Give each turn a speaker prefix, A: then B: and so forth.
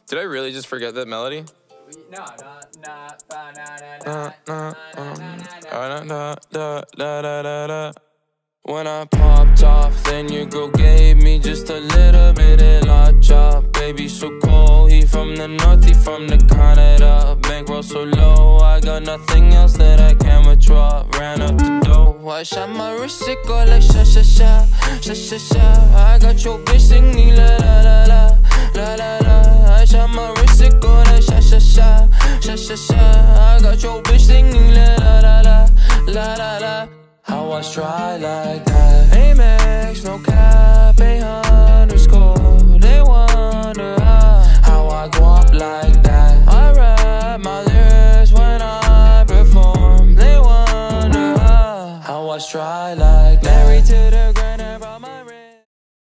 A: Did I really just forget that melody?
B: No.
C: When I popped off, then your girl gave me just a little bit of la chop. Baby so cold, he from the north, he from the Canada. Bankroll so low, I got nothing else that I can withdraw. Ran up the dough, I shot my wrist, it go like sha sha sha, sha sha sha. I got your bitch singing la la la.